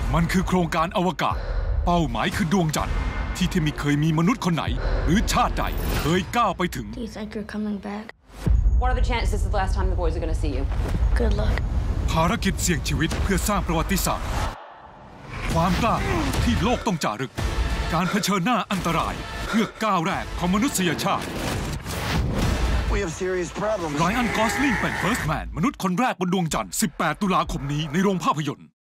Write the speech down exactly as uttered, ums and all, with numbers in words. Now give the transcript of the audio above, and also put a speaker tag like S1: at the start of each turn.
S1: มันคือโครงการอวกาศเป้าหมายคือดวงจันทร์ที่ที่ไม่เคยมีมนุษย์คนไหนหรือชาติใดเคยก้าวไปถึง
S2: Do you think you're coming back?
S3: What are the chances this is the last time the boys are going to see you?
S2: Good luck.
S1: ภารกิจเสี่ยงชีวิตเพื่อสร้างประวัติศาสตร์ความกล้าที่โลกต้องจารึกการเผชิญหน้าอันตรายเพื่อก้าวแรกของมนุษยชาติ
S4: We have serious problems.
S1: ไรอัน กอสลิงเป็น First Man มนุษย์คนแรกบนดวงจันทร์สิบแปดตุลาคมนี้ในโรงภาพยนตร์